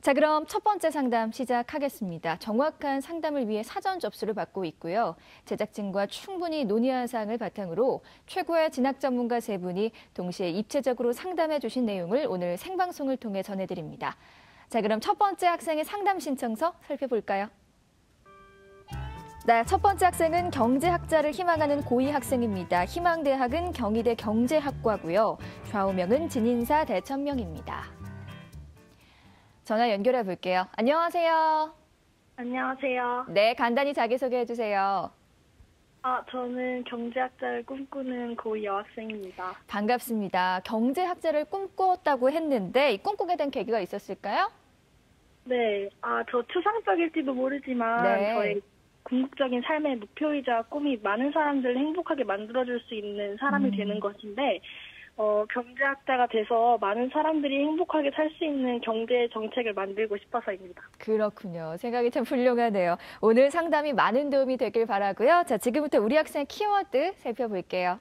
자, 그럼 첫 번째 상담 시작하겠습니다. 정확한 상담을 위해 사전 접수를 받고 있고요. 제작진과 충분히 논의한 사항을 바탕으로 최고의 진학 전문가 세 분이 동시에 입체적으로 상담해 주신 내용을 오늘 생방송을 통해 전해드립니다. 자, 그럼 첫 번째 학생의 상담 신청서 살펴볼까요? 네, 첫 번째 학생은 경제학자를 희망하는 고2 학생입니다. 희망대학은 경희대 경제학과고요. 좌우명은 진인사 대천명입니다. 전화 연결해 볼게요. 안녕하세요. 안녕하세요. 네, 간단히 자기소개해 주세요. 저는 경제학자를 꿈꾸는 고2 여학생입니다. 반갑습니다. 경제학자를 꿈꿨다고 했는데 이 꿈꾸게 된 계기가 있었을까요? 네, 저 추상적일지도 모르지만 저의 궁극적인 삶의 목표이자 꿈이 많은 사람들을 행복하게 만들어줄 수 있는 사람이 되는 것인데 경제학자가 돼서 많은 사람들이 행복하게 살 수 있는 경제 정책을 만들고 싶어서입니다. 그렇군요. 생각이 참 훌륭하네요. 오늘 상담이 많은 도움이 되길 바라고요. 자, 지금부터 우리 학생 키워드 살펴볼게요.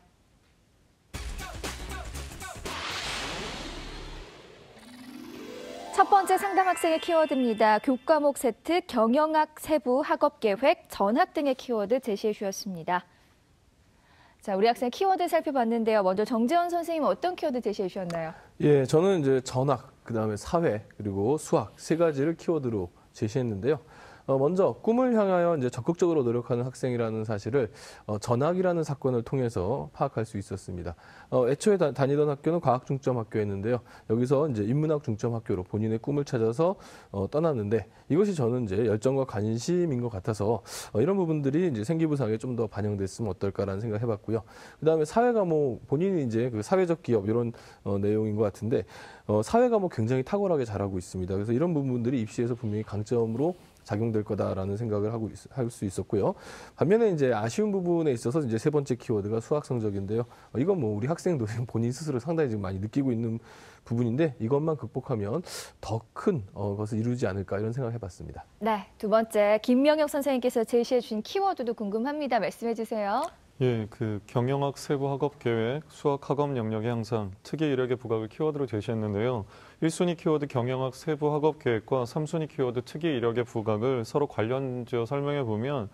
첫 번째 상담 학생의 키워드입니다. 교과목 세트, 경영학 세부 학업 계획, 전학 등의 키워드 제시해 주셨습니다. 자, 우리 학생 키워드 살펴봤는데요. 먼저 정재원 선생님 어떤 키워드 제시해 주셨나요? 예, 저는 이제 전학, 그다음에 사회, 그리고 수학 세 가지를 키워드로 제시했는데요. 먼저 꿈을 향하여 이제 적극적으로 노력하는 학생이라는 사실을 전학이라는 사건을 통해서 파악할 수 있었습니다. 애초에 다니던 학교는 과학 중점 학교였는데요. 여기서 이제 인문학 중점 학교로 본인의 꿈을 찾아서 떠났는데 이것이 저는 이제 열정과 관심인 것 같아서 이런 부분들이 이제 생기부상에 좀 더 반영됐으면 어떨까라는 생각을 해봤고요. 그다음에 사회 과목 본인이 이제 그 사회적 기업 이런 내용인 것 같은데 사회 과목 굉장히 탁월하게 잘하고 있습니다. 그래서 이런 부분들이 입시에서 분명히 강점으로 작용될 거다라는 생각을 할 수 있었고요. 반면에 이제 아쉬운 부분에 있어서 이제 세 번째 키워드가 수학 성적인데요. 이건 뭐 우리 학생도 본인 스스로 상당히 지금 많이 느끼고 있는 부분인데 이것만 극복하면 더 큰 것을 이루지 않을까 이런 생각을 해봤습니다. 네, 두 번째 김명혁 선생님께서 제시해 주신 키워드도 궁금합니다. 말씀해 주세요. 예, 그 경영학 세부 학업 계획, 수학 학업 영역의 향상, 특이 이력의 부각을 키워드로 제시했는데요. 1순위 키워드 경영학 세부 학업 계획과 3순위 키워드 특이 이력의 부각을 서로 관련지어 설명해 보면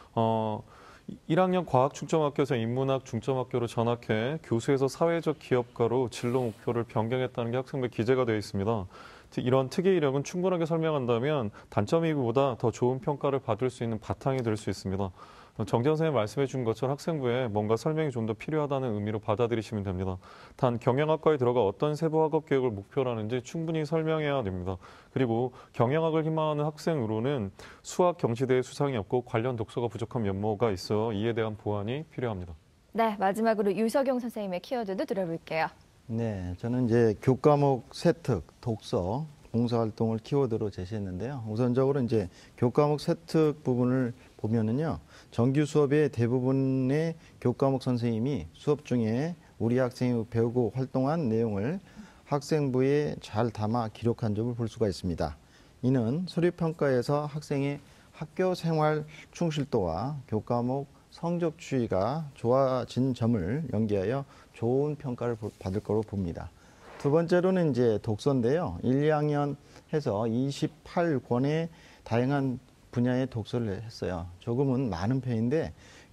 1학년 과학 중점학교에서 인문학 중점학교로 전학해 교수에서 사회적 기업가로 진로 목표를 변경했다는 게 학생부에 기재가 되어 있습니다. 이런 특이 이력은 충분하게 설명한다면 단점이기보다 더 좋은 평가를 받을 수 있는 바탕이 될 수 있습니다. 정재원 선생님이 말씀해 준 것처럼 학생부에 뭔가 설명이 좀 더 필요하다는 의미로 받아들이시면 됩니다. 단 경영학과에 들어가 어떤 세부 학업 계획을 목표로 하는지 충분히 설명해야 됩니다. 그리고 경영학을 희망하는 학생으로는 수학 경시대회 수상이 없고 관련 독서가 부족한 면모가 있어 이에 대한 보완이 필요합니다. 네, 마지막으로 유석용 선생님의 키워드도 들어볼게요. 네, 저는 이제 교과목 세특, 독서, 봉사활동을 키워드로 제시했는데요. 우선적으로 이제 교과목 세특 부분을 보면은요, 정규 수업의 대부분의 교과목 선생님이 수업 중에 우리 학생이 배우고 활동한 내용을 학생부에 잘 담아 기록한 점을 볼 수가 있습니다. 이는 서류평가에서 학생의 학교 생활 충실도와 교과목 성적 추이가 좋아진 점을 연계하여 좋은 평가를 받을 거로 봅니다. 두 번째로는 이제 독서인데요. 1, 2학년 해서 28권의 다양한 분야의 독서를 했어요. 조금은 많은 편인데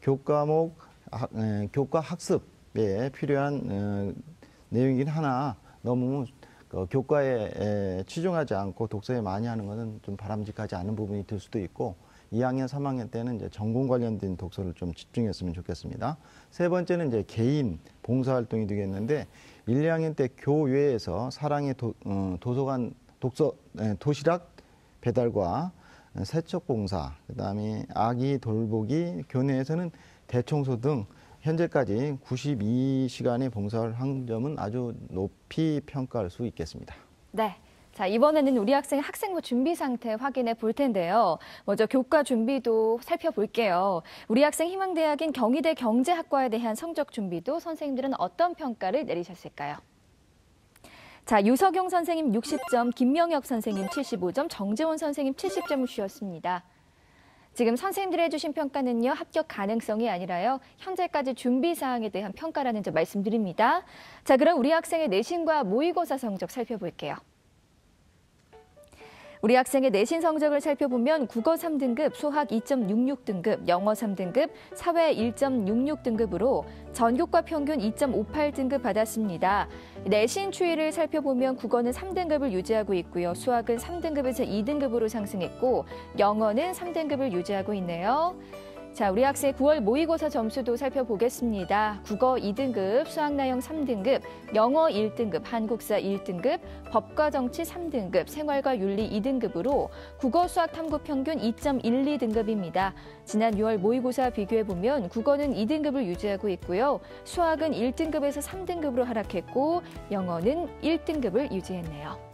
교과 학습에 필요한 내용이긴 하나 너무 교과에 치중하지 않고 독서에 많이 하는 것은 좀 바람직하지 않은 부분이 될 수도 있고 2학년, 3학년 때는 이제 전공 관련된 독서를 좀 집중했으면 좋겠습니다. 세 번째는 이제 개인 봉사활동이 되겠는데 1, 2학년 때 교외에서 사랑의 도서관 도시락 배달과 세척 봉사, 그다음에 아기 돌보기, 교내에서는 대청소 등 현재까지 92시간의 봉사를 한 점은 아주 높이 평가할 수 있겠습니다. 네. 자, 이번에는 우리 학생 학생부 준비 상태 확인해 볼 텐데요. 먼저 교과 준비도 살펴볼게요. 우리 학생 희망대학인 경희대 경제학과에 대한 성적 준비도 선생님들은 어떤 평가를 내리셨을까요? 자, 유석용 선생님 60점, 김명혁 선생님 75점, 정재원 선생님 70점을 주셨습니다. 지금 선생님들이 해주신 평가는요, 합격 가능성이 아니라요, 현재까지 준비 사항에 대한 평가라는 점 말씀드립니다. 자, 그럼 우리 학생의 내신과 모의고사 성적 살펴볼게요. 우리 학생의 내신 성적을 살펴보면 국어 3등급, 수학 2.66등급, 영어 3등급, 사회 1.66등급으로 전교과 평균 2.58등급 받았습니다. 내신 추이를 살펴보면 국어는 3등급을 유지하고 있고요. 수학은 3등급에서 2등급으로 상승했고 영어는 3등급을 유지하고 있네요. 자, 우리 학생의 9월 모의고사 점수도 살펴보겠습니다. 국어 2등급, 수학나영 3등급, 영어 1등급, 한국사 1등급, 법과 정치 3등급, 생활과 윤리 2등급으로 국어 수학 탐구 평균 2.12등급입니다. 지난 6월 모의고사 비교해보면 국어는 2등급을 유지하고 있고요. 수학은 1등급에서 3등급으로 하락했고 영어는 1등급을 유지했네요.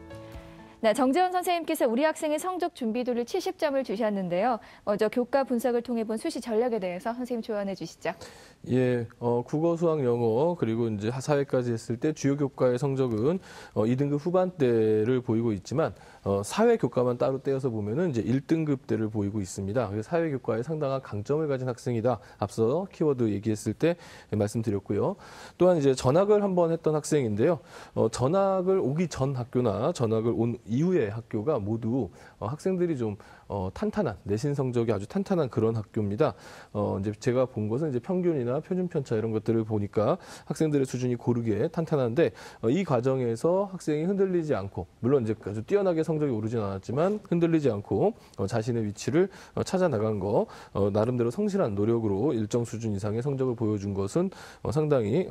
네, 정재원 선생님께서 우리 학생의 성적 준비도를 70점을 주셨는데요. 먼저 교과 분석을 통해 본 수시 전략에 대해서 선생님 조언해 주시죠. 예, 국어, 수학, 영어 그리고 이제 사회까지 했을 때 주요 교과의 성적은 2등급 후반대를 보이고 있지만 사회 교과만 따로 떼어서 보면은 이제 1등급대를 보이고 있습니다. 그래서 사회 교과에 상당한 강점을 가진 학생이다. 앞서 키워드 얘기했을 때 말씀드렸고요. 또한 이제 전학을 한번 했던 학생인데요. 전학을 오기 전 학교나 전학을 온 이후의 학교가 모두 학생들이 좀 탄탄한 내신 성적이 아주 탄탄한 그런 학교입니다. 이제 제가 본 것은 이제 평균이나 표준 편차 이런 것들을 보니까 학생들의 수준이 고르게 탄탄한데 이 과정에서 학생이 흔들리지 않고 물론 이제 아주 뛰어나게 성적이 오르진 않았지만 흔들리지 않고 자신의 위치를 찾아 나간 거 나름대로 성실한 노력으로 일정 수준 이상의 성적을 보여준 것은 상당히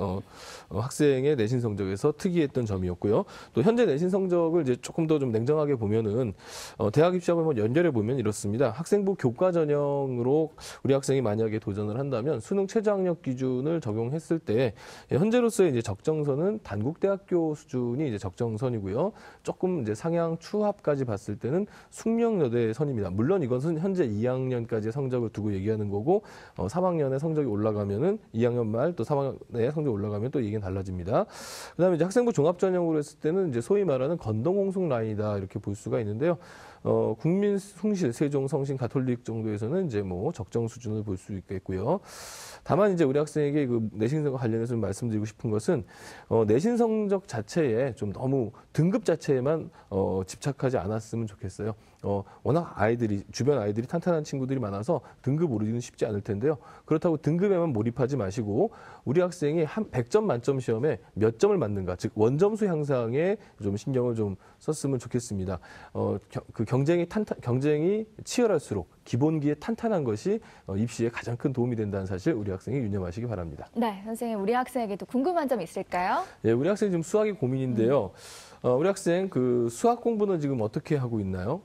학생의 내신 성적에서 특이했던 점이었고요. 또 현재 내신 성적을 이제 조금 더 좀 냉정하게 보면은 대학 입시하고 한번 연결해 보면 이렇습니다. 학생부 교과 전형으로 우리 학생이 만약에 도전을 한다면 수능 최저학력 기준을 적용했을 때 현재로서의 이제 적정선은 단국대학교 수준이 이제 적정선이고요. 조금 이제 상향 추합까지 봤을 때는 숙명여대 선입니다. 물론 이것은 현재 2학년까지의 성적을 두고 얘기하는 거고 3학년의 성적이 올라가면은 2학년 말 또 3학년의 성적이 올라가면 또 얘기는 달라집니다. 그다음에 이제 학생부 종합 전형으로 했을 때는 이제 소위 말하는 건동홍숙 라인이다 이렇게 볼 수가 있는데요. 국민 숭실, 세종, 성신, 가톨릭 정도에서는 이제 뭐 적정 수준을 볼 수 있겠고요. 다만 이제 우리 학생에게 그 내신 성적 관련해서 좀 말씀드리고 싶은 것은 내신 성적 자체에 좀 너무 등급 자체에만 집착하지 않았으면 좋겠어요. 워낙 주변 아이들이 탄탄한 친구들이 많아서 등급 오르기는 쉽지 않을 텐데요. 그렇다고 등급에만 몰입하지 마시고 우리 학생이 한 100점 만점 시험에 몇 점을 맞는가, 즉 원점수 향상에 좀 신경을 좀 썼으면 좋겠습니다. 그 경쟁이 치열할수록 기본기에 탄탄한 것이 입시에 가장 큰 도움이 된다는 사실 우리 학생이 유념하시기 바랍니다. 네, 선생님 우리 학생에게도 궁금한 점 있을까요? 예, 우리 학생 지금 수학이 고민인데요. 우리 학생 그 수학 공부는 지금 어떻게 하고 있나요?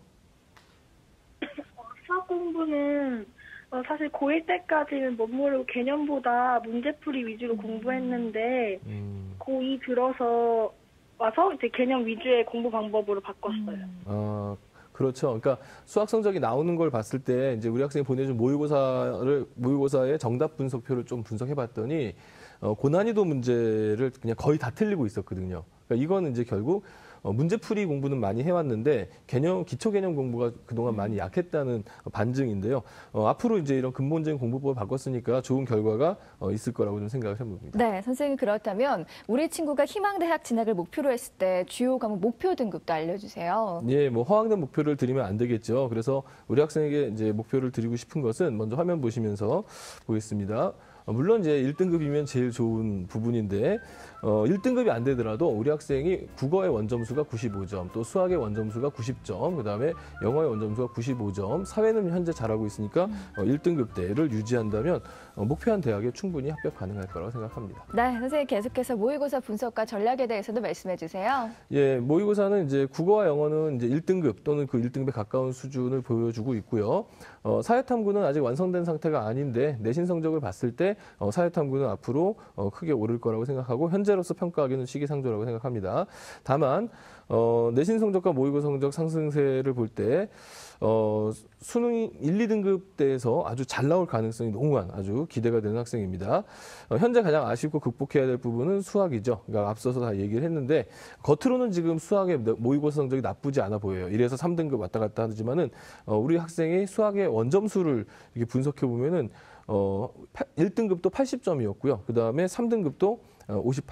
수학 공부는 사실 고1 때까지는 못 모르고 개념보다 문제풀이 위주로 공부했는데 고2 들어서 와서 이제 개념 위주의 공부 방법으로 바꿨어요. 그렇죠. 그러니까 수학 성적이 나오는 걸 봤을 때 이제 우리 학생이 보내준 모의고사의 정답 분석표를 좀 분석해봤더니 고난이도 문제를 그냥 거의 다 틀리고 있었거든요. 그러니까 이거는 이제 결국 문제풀이 공부는 많이 해왔는데 기초 개념 공부가 그동안 많이 약했다는 반증인데요. 앞으로 이제 이런 근본적인 공부법을 바꿨으니까 좋은 결과가 있을 거라고 좀 생각을 해봅니다. 네, 선생님 그렇다면 우리 친구가 희망대학 진학을 목표로 했을 때 주요 과목 목표 등급도 알려주세요. 예, 뭐 허황된 목표를 드리면 안 되겠죠. 그래서 우리 학생에게 이제 목표를 드리고 싶은 것은 먼저 화면 보시면서 보겠습니다. 물론 이제 1등급이면 제일 좋은 부분인데 1등급이 안 되더라도 우리 학생이 국어의 원점수가 95점, 또 수학의 원점수가 90점, 그다음에 영어의 원점수가 95점, 사회는 현재 잘하고 있으니까 1등급대를 유지한다면 목표한 대학에 충분히 합격 가능할 거라고 생각합니다. 네, 선생님 계속해서 모의고사 분석과 전략에 대해서도 말씀해 주세요. 예, 모의고사는 이제 국어와 영어는 이제 1등급 또는 그 1등급에 가까운 수준을 보여주고 있고요. 사회탐구는 아직 완성된 상태가 아닌데 내신 성적을 봤을 때 사회탐구는 앞으로 크게 오를 거라고 생각하고 현재로서 평가하기는 시기상조라고 생각합니다. 다만 내신 성적과 모의고사 성적 상승세를 볼 때 수능 1, 2등급대에서 아주 잘 나올 가능성이 농후한 아주 기대가 되는 학생입니다. 현재 가장 아쉽고 극복해야 될 부분은 수학이죠. 그러니까 앞서서 다 얘기를 했는데 겉으로는 지금 수학의 모의고사 성적이 나쁘지 않아 보여요. 1에서 3등급 왔다 갔다 하지만은 우리 학생이 수학의 원점수를 이렇게 분석해 보면은 1등급도 80점이었고요. 그 다음에 3등급도 58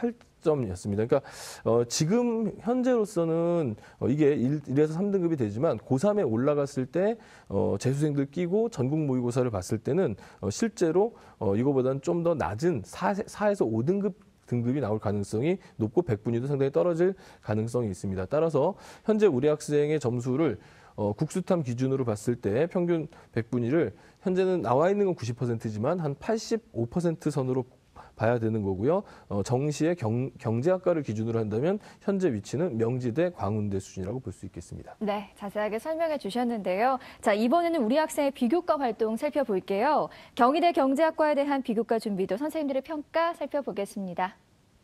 시점이었습니다. 그러니까 지금 현재로서는 이게 1에서 3등급이 되지만 고3에 올라갔을 때 재수생들 끼고 전국 모의고사를 봤을 때는 실제로 이거보다는 좀 더 낮은 4에서 5등급 등급이 나올 가능성이 높고 백분위도 상당히 떨어질 가능성이 있습니다. 따라서 현재 우리 학생의 점수를 국수탐 기준으로 봤을 때 평균 백분위를 현재는 나와 있는 건 90%지만 한 85% 선으로 봐야 되는 거고요. 정시의 경제학과를 기준으로 한다면 현재 위치는 명지대, 광운대 수준이라고 볼 수 있겠습니다. 네, 자세하게 설명해 주셨는데요. 자, 이번에는 우리 학생의 비교과 활동 살펴볼게요. 경희대 경제학과에 대한 비교과 준비도 선생님들의 평가 살펴보겠습니다.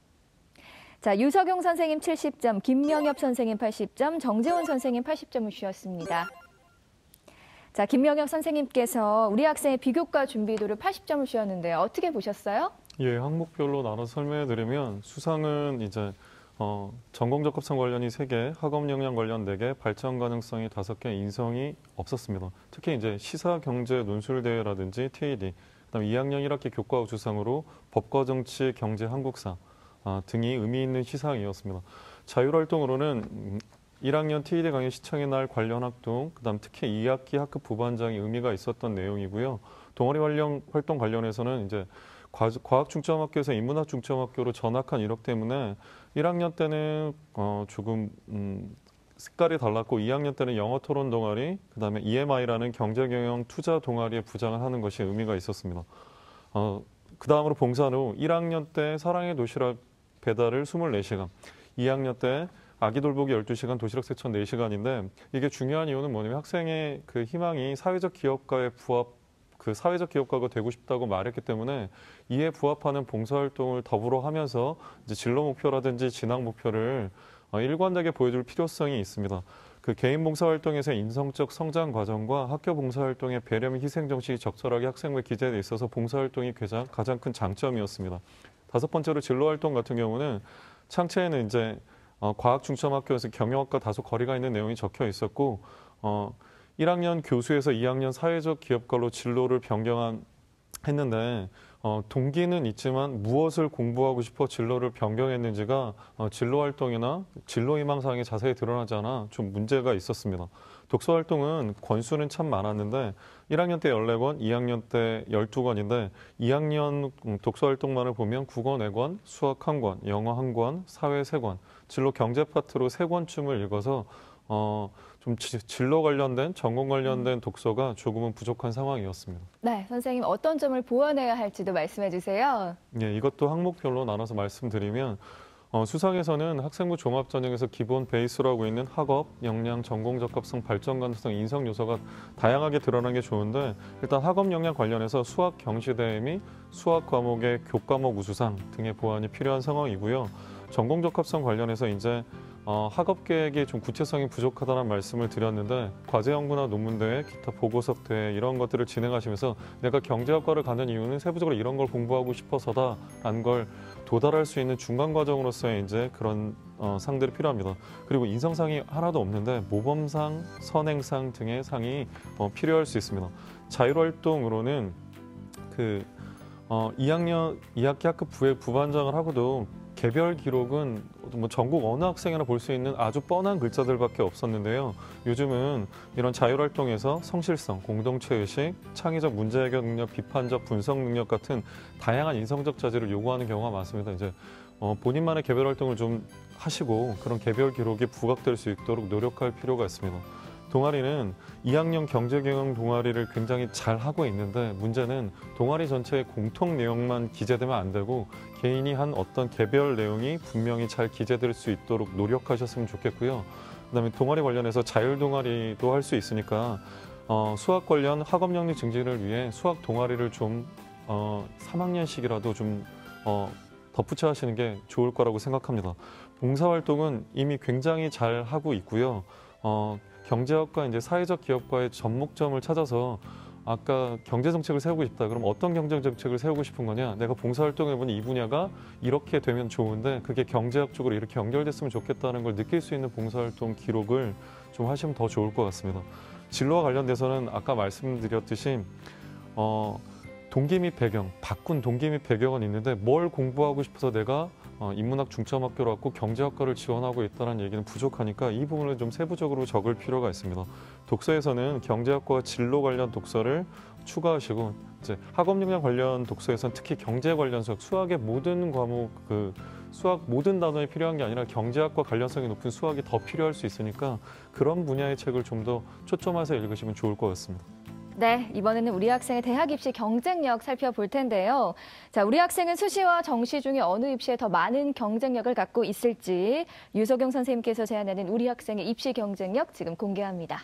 자, 유석용 선생님 70점, 김명엽 선생님 80점, 정재원 선생님 80점을 주셨습니다. 자, 김명엽 선생님께서 우리 학생의 비교과 준비도를 80점을 주셨는데요. 어떻게 보셨어요? 예, 항목별로 나눠 설명해드리면 수상은 이제 전공 적합성 관련이 3개, 학업 역량 관련 4개, 발전 가능성이 5개, 인성이 없었습니다. 특히 이제 시사 경제 논술 대회라든지 TAD, 그다음 2학년 1학기 교과 우수상으로 법과 정치, 경제, 한국사 등이 의미 있는 시상이었습니다. 자율활동으로는 1학년 TAD 강의 시청의 날 관련 활동, 그다음 특히 2학기 학급 부반장이 의미가 있었던 내용이고요. 동아리 활동 관련해서는 이제 과학중점학교에서 인문학중점학교로 전학한 이력 때문에 1학년 때는 조금 색깔이 달랐고 2학년 때는 영어토론 동아리, 그다음에 EMI라는 경제경영 투자 동아리에 부장을 하는 것이 의미가 있었습니다. 그 다음으로 봉산 후 1학년 때 사랑의 도시락 배달을 24시간, 2학년 때 아기 돌보기 12시간, 도시락 세척 4시간인데 이게 중요한 이유는 뭐냐면 학생의 그 희망이 사회적 기업가에 그 사회적 기업가가 되고 싶다고 말했기 때문에 이에 부합하는 봉사활동을 더불어 하면서 이제 진로 목표라든지 진학 목표를 일관되게 보여줄 필요성이 있습니다. 그 개인 봉사활동에서 인성적 성장 과정과 학교 봉사활동의 배려 및 희생 정신이 적절하게 학생부에 기재돼 있어서 봉사활동이 가장 큰 장점이었습니다. 5번째로 진로활동 같은 경우는 창체에는 이제 과학중점학교에서 경영학과 다소 거리가 있는 내용이 적혀 있었고 1학년 교수에서 2학년 사회적 기업가로 진로를 변경했는데 동기는 있지만 무엇을 공부하고 싶어 진로를 변경했는지가 진로활동이나 진로희망사항에 자세히 드러나지 않아 좀 문제가 있었습니다. 독서활동은 권수는 참 많았는데 1학년 때 14권, 2학년 때 12권인데 2학년 독서활동만을 보면 국어 4권, 수학 1권, 영어 1권, 사회 3권, 진로 경제 파트로 3권쯤을 읽어서 좀 진로 관련된, 전공 관련된 독서가 조금은 부족한 상황이었습니다. 네, 선생님 어떤 점을 보완해야 할지도 말씀해 주세요. 예, 이것도 항목별로 나눠서 말씀드리면 수상에서는 학생부 종합전형에서 기본 베이스라고 있는 학업, 역량, 전공 적합성, 발전 가능성, 인성 요소가 다양하게 드러난 게 좋은데 일단 학업 역량 관련해서 수학 경시대회 및 수학 과목의 교과목 우수상 등의 보완이 필요한 상황이고요. 전공 적합성 관련해서 이제 학업 계획이 좀 구체성이 부족하다는 말씀을 드렸는데 과제 연구나 논문 대회, 기타 보고서 대회 이런 것들을 진행하시면서 내가 경제학과를 가는 이유는 세부적으로 이런 걸 공부하고 싶어서다라는 걸 도달할 수 있는 중간 과정으로서의 이제 그런 상들이 필요합니다. 그리고 인성상이 하나도 없는데 모범상, 선행상 등의 상이 필요할 수 있습니다. 자율활동으로는 그 2학기 학급 부반장을 하고도 개별 기록은 뭐 전국 어느 학생이나 볼 수 있는 아주 뻔한 글자들밖에 없었는데요. 요즘은 이런 자율활동에서 성실성, 공동체의식, 창의적 문제 해결 능력, 비판적 분석 능력 같은 다양한 인성적 자질을 요구하는 경우가 많습니다. 이제 본인만의 개별 활동을 좀 하시고 그런 개별 기록이 부각될 수 있도록 노력할 필요가 있습니다. 동아리는 2학년 경제경영 동아리를 굉장히 잘 하고 있는데 문제는 동아리 전체의 공통 내용만 기재되면 안 되고 개인이 한 어떤 개별 내용이 분명히 잘 기재될 수 있도록 노력하셨으면 좋겠고요. 그다음에 동아리 관련해서 자율 동아리도 할 수 있으니까 수학 관련 학업 능력 증진을 위해 수학 동아리를 좀 3학년씩이라도 좀 덧붙여 하시는 게 좋을 거라고 생각합니다. 봉사활동은 이미 굉장히 잘 하고 있고요. 경제학과 이제 사회적 기업과의 접목점을 찾아서 아까 경제정책을 세우고 싶다. 그럼 어떤 경제정책을 세우고 싶은 거냐? 내가 봉사활동해보니 이 분야가 이렇게 되면 좋은데 그게 경제학 쪽으로 이렇게 연결됐으면 좋겠다는 걸 느낄 수 있는 봉사활동 기록을 좀 하시면 더 좋을 것 같습니다. 진로와 관련돼서는 아까 말씀드렸듯이 동기 및 배경, 바꾼 동기 및 배경은 있는데 뭘 공부하고 싶어서 내가 인문학 중점학교로 왔고 경제학과를 지원하고 있다는 얘기는 부족하니까 이 부분을 좀 세부적으로 적을 필요가 있습니다. 독서에서는 경제학과 진로 관련 독서를 추가하시고 이제 학업 역량 관련 독서에서는 특히 경제 관련석, 수학의 모든 과목 수학 모든 단원이 필요한 게 아니라 경제학과 관련성이 높은 수학이 더 필요할 수 있으니까 그런 분야의 책을 좀 더 초점해서 읽으시면 좋을 것 같습니다. 네, 이번에는 우리 학생의 대학 입시 경쟁력 살펴볼 텐데요. 자, 우리 학생은 수시와 정시 중에 어느 입시에 더 많은 경쟁력을 갖고 있을지 유석영 선생님께서 제안하는 우리 학생의 입시 경쟁력 지금 공개합니다.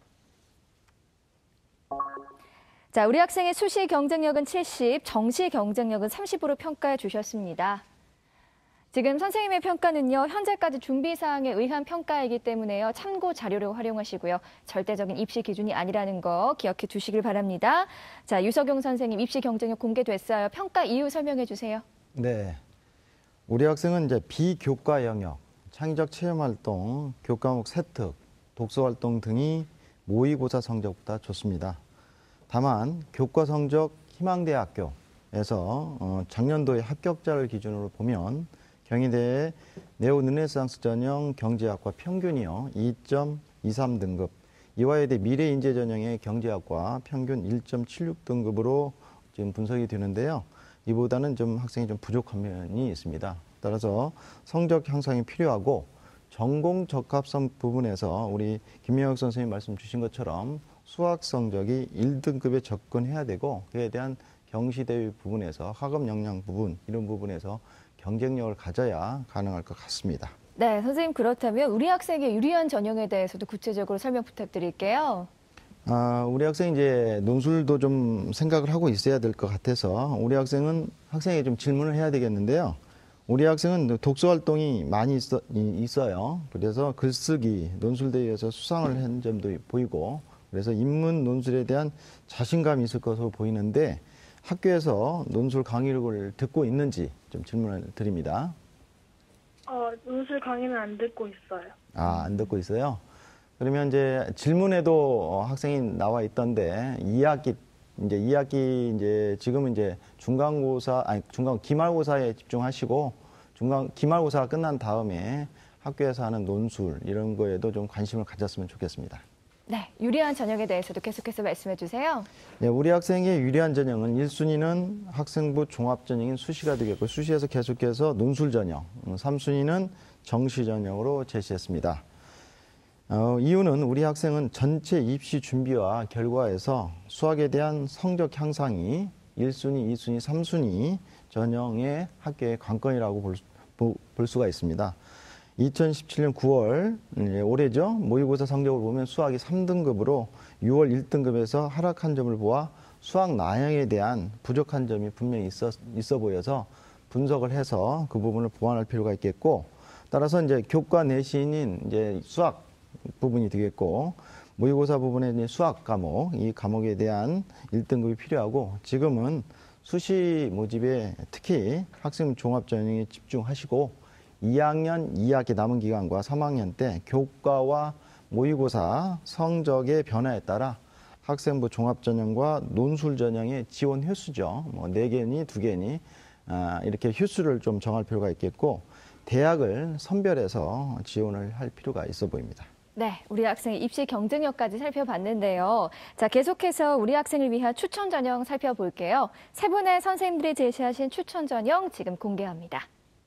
자, 우리 학생의 수시 경쟁력은 70, 정시 경쟁력은 30으로 평가해 주셨습니다. 지금 선생님의 평가는요, 현재까지 준비사항에 의한 평가이기 때문에요, 참고 자료로 활용하시고요. 절대적인 입시 기준이 아니라는 거 기억해 주시길 바랍니다. 자, 유석용 선생님 입시 경쟁력 공개됐어요. 평가 이유 설명해 주세요. 네. 우리 학생은 이제 비교과 영역, 창의적 체험활동, 교과목 세특, 독서활동 등이 모의고사 성적보다 좋습니다. 다만 교과 성적 희망대학교에서 작년도의 합격자를 기준으로 보면 경희대의 네오 르네상스 전형 경제학과 평균이요 2.23등급, 이화여대 미래인재 전형의 경제학과 평균 1.76등급으로 지금 분석이 되는데요. 이보다는 좀 학생이 좀 부족한 면이 있습니다. 따라서 성적 향상이 필요하고 전공 적합성 부분에서 우리 김명혁 선생님 말씀 주신 것처럼 수학 성적이 1등급에 접근해야 되고, 그에 대한 경시대회 부분에서 학업 역량 부분, 이런 부분에서 경쟁력을 가져야 가능할 것 같습니다. 네, 선생님, 그렇다면 우리 학생의 유리한 전형에 대해서도 구체적으로 설명 부탁드릴게요. 우리 학생이 이제 논술도 좀 생각을 하고 있어야 될 것 같아서 우리 학생이 좀 질문을 해야 되겠는데요. 우리 학생은 독서 활동이 많이 있어요. 그래서 글쓰기, 논술대회에서 수상을 한 점도 보이고, 그래서 인문 논술에 대한 자신감이 있을 것으로 보이는데 학교에서 논술 강의를 듣고 있는지 좀 질문을 드립니다. 논술 강의는 안 듣고 있어요. 안 듣고 있어요? 그러면 이제 질문에도 학생이 나와 있던데 2학기 이제 지금은 이제 기말고사에 집중하시고 기말고사가 끝난 다음에 학교에서 하는 논술 이런 거에도 좀 관심을 가졌으면 좋겠습니다. 네, 유리한 전형에 대해서도 계속해서 말씀해 주세요. 네, 우리 학생의 유리한 전형은 1순위는 학생부 종합 전형인 수시가 되겠고, 수시에서 계속해서 논술 전형, 3순위는 정시 전형으로 제시했습니다. 이유는 우리 학생은 전체 입시 준비와 결과에서 수학에 대한 성적 향상이 1순위, 2순위, 3순위 전형의 학교의 관건이라고 볼 수가 있습니다. 2017년 9월, 올해죠. 모의고사 성적을 보면 수학이 3등급으로 6월 1등급에서 하락한 점을 보아 수학 난이도에 대한 부족한 점이 분명히 있어 보여서 분석을 해서 그 부분을 보완할 필요가 있겠고, 따라서 이제 교과 내신인 이제 수학 부분이 되겠고, 모의고사 부분에 이제 수학 과목, 이 과목에 대한 1등급이 필요하고, 지금은 수시 모집에 특히 학생 종합 전형에 집중하시고 2학년 2학기 남은 기간과 3학년 때 교과와 모의고사 성적의 변화에 따라 학생부 종합전형과 논술전형의 지원 횟수죠. 4개니 2개니 이렇게 횟수를 좀 정할 필요가 있겠고, 대학을 선별해서 지원을 할 필요가 있어 보입니다. 네, 우리 학생의 입시 경쟁력까지 살펴봤는데요. 자, 계속해서 우리 학생을 위한 추천 전형 살펴볼게요. 세 분의 선생님들이 제시하신 추천 전형 지금 공개합니다.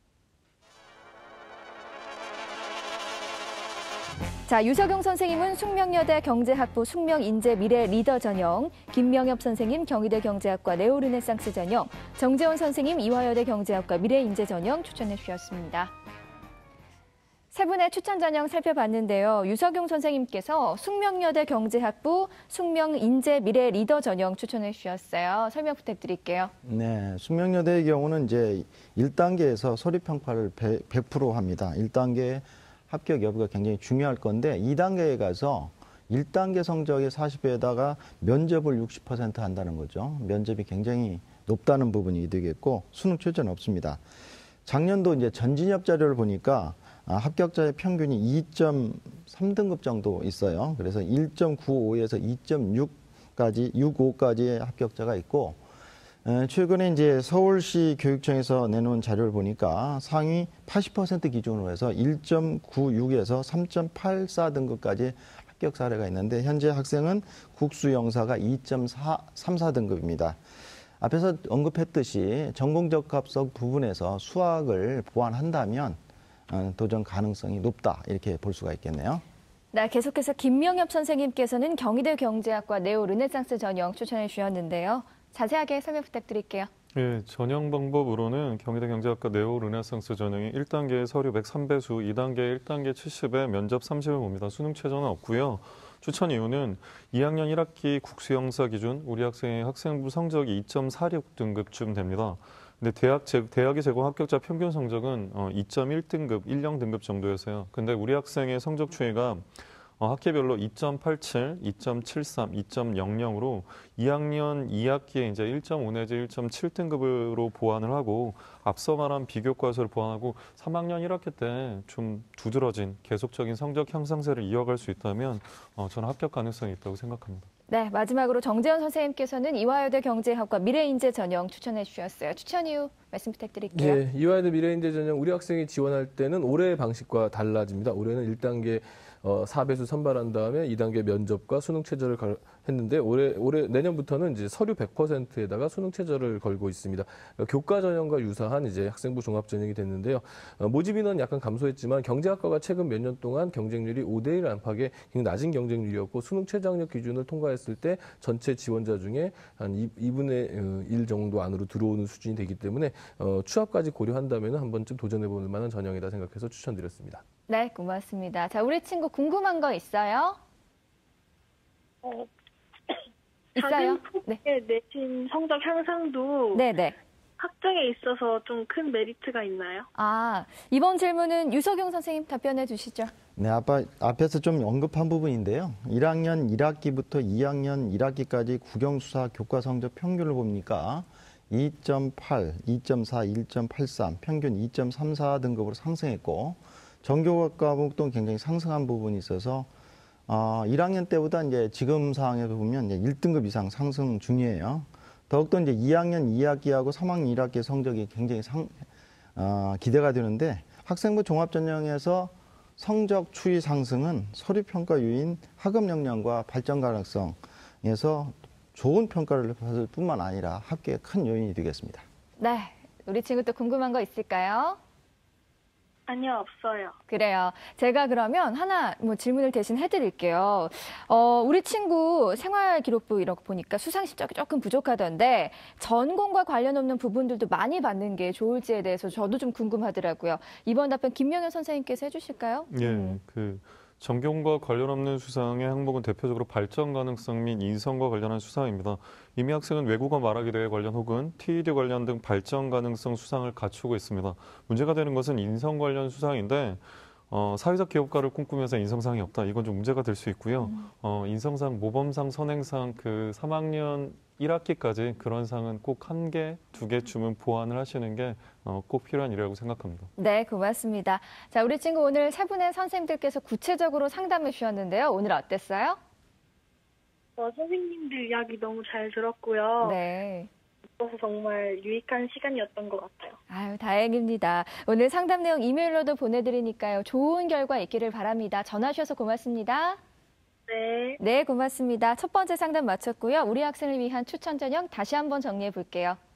자, 유석용 선생님은 숙명여대 경제학부 숙명인재미래 리더 전형, 김명엽 선생님 경희대 경제학과 네오르네상스 전형, 정재원 선생님 이화여대 경제학과 미래인재 전형 추천해 주셨습니다. 세 분의 추천 전형 살펴봤는데요. 유석용 선생님께서 숙명여대 경제학부 숙명인재미래 리더 전형 추천해 주셨어요. 설명 부탁드릴게요. 네, 숙명여대의 경우는 이제 1단계에서 서류평가를 100% 합니다. 1단계 합격 여부가 굉장히 중요할 건데 2단계에 가서 1단계 성적의 40배에다가 면접을 60% 한다는 거죠. 면접이 굉장히 높다는 부분이 되겠고, 수능 출제는 없습니다. 작년도 이제 전진협 자료를 보니까 합격자의 평균이 2.3등급 정도 있어요. 그래서 1.95에서 2.6까지 65까지의 합격자가 있고, 최근에 이제 서울시 교육청에서 내놓은 자료를 보니까 상위 80% 기준으로 해서 1.96에서 3.84 등급까지 합격 사례가 있는데 현재 학생은 국수 영사가 2.34 등급입니다. 앞에서 언급했듯이 전공적합성 부분에서 수학을 보완한다면 도전 가능성이 높다 이렇게 볼 수가 있겠네요. 네, 계속해서 김명엽 선생님께서는 경희대 경제학과 네오 르네상스 전형 추천해 주셨는데요. 자세하게 설명 부탁드릴게요. 예, 전형 방법으로는 경희대 경제학과 네오 르네상스 전형이 1단계 서류 103배수, 2단계 1단계 70에 면접 30을 봅니다. 수능 최저는 없고요. 추천 이유는 2학년 1학기 국수영사 기준 우리 학생의 학생부 성적이 2.46 등급쯤 됩니다. 근데 대학이 제공 합격자 평균 성적은 2.1등급, 10등급 정도여서요. 근데 우리 학생의 성적 추이가 학기별로 2.87, 2.73, 2.00으로 2학년 2학기에 이제 1.5 내지 1.7등급으로 보완을 하고 앞서 말한 비교과서를 보완하고 3학년 1학기 때 좀 두드러진 계속적인 성적 향상세를 이어갈 수 있다면 저는 합격 가능성이 있다고 생각합니다. 네, 마지막으로 정재현 선생님께서는 이화여대 경제학과 미래인재 전형 추천해 주셨어요. 추천 이유 말씀 부탁드릴게요. 네, 이화여대 미래인재 전형 우리 학생이 지원할 때는 올해 방식과 달라집니다. 올해는 1단계 4배수 선발한 다음에 2단계 면접과 수능 최저를 했는데 올해 내년부터는 이제 서류 100%에다가 수능 최저를 걸고 있습니다. 교과 전형과 유사한 이제 학생부 종합 전형이 됐는데요. 모집 인원 약간 감소했지만 경제학과가 최근 몇 년 동안 경쟁률이 5대1 안팎의 굉장히 낮은 경쟁률이었고 수능 최저 학력 기준을 통과했을 때 전체 지원자 중에 한 2분의 1 정도 안으로 들어오는 수준이 되기 때문에 취업까지 고려한다면 한 번쯤 도전해볼 만한 전형이다 생각해서 추천드렸습니다. 네, 고맙습니다. 자, 우리 친구 궁금한 거 있어요? 있어요? 자진 포기에 내신 성적 향상도 네. 학종에 있어서 좀 큰 메리트가 있나요? 이번 질문은 유석용 선생님 답변해 주시죠. 네, 앞에서 좀 언급한 부분인데요. 1학년 1학기부터 2학년 1학기까지 국영수사 교과 성적 평균을 보니까 2.8, 2.4, 1.83, 평균 2.34 등급으로 상승했고 전교과 과목도 굉장히 상승한 부분이 있어서 1학년 때보다 이제 지금 상황에서 보면 이제 1등급 이상 상승 중이에요. 더욱더 이제 2학년 2학기하고 3학년 1학기 성적이 굉장히 기대가 되는데 학생부 종합전형에서 성적 추이 상승은 서류 평가 요인, 학업 역량과 발전 가능성에서 좋은 평가를 받을 뿐만 아니라 합격에 큰 요인이 되겠습니다. 네, 우리 친구 또 궁금한 거 있을까요? 아니요, 없어요. 그래요. 제가 그러면 하나 질문을 대신 해드릴게요. 우리 친구 생활기록부 이렇게 보니까 수상 실적이 조금 부족하던데 전공과 관련 없는 부분들도 많이 받는 게 좋을지에 대해서 저도 좀 궁금하더라고요. 이번 답변 김명현 선생님께서 해주실까요? 예, 전공과 관련 없는 수상의 항목은 대표적으로 발전 가능성 및 인성과 관련한 수상입니다. 이미 학생은 외국어 말하기 대회 관련 혹은 TED 관련 등 발전 가능성 수상을 갖추고 있습니다. 문제가 되는 것은 인성 관련 수상인데 사회적 기업가를 꿈꾸면서 인성상이 없다. 이건 좀 문제가 될 수 있고요. 인성상, 모범상, 선행상 3학년 1학기까지 그런 상은 꼭 1개, 2개쯤은 보완을 하시는 게 꼭 필요한 일이라고 생각합니다. 네, 고맙습니다. 자, 우리 친구 오늘 세 분의 선생님들께서 구체적으로 상담해 주셨는데요. 오늘 어땠어요? 선생님들 이야기 너무 잘 들었고요. 네. 그래서 정말 유익한 시간이었던 것 같아요. 아유, 다행입니다. 오늘 상담 내용 이메일로도 보내드리니까요. 좋은 결과 있기를 바랍니다. 전화 주셔서 고맙습니다. 네. 네, 고맙습니다. 첫 번째 상담 마쳤고요. 우리 학생을 위한 추천 전형 다시 한번 정리해 볼게요.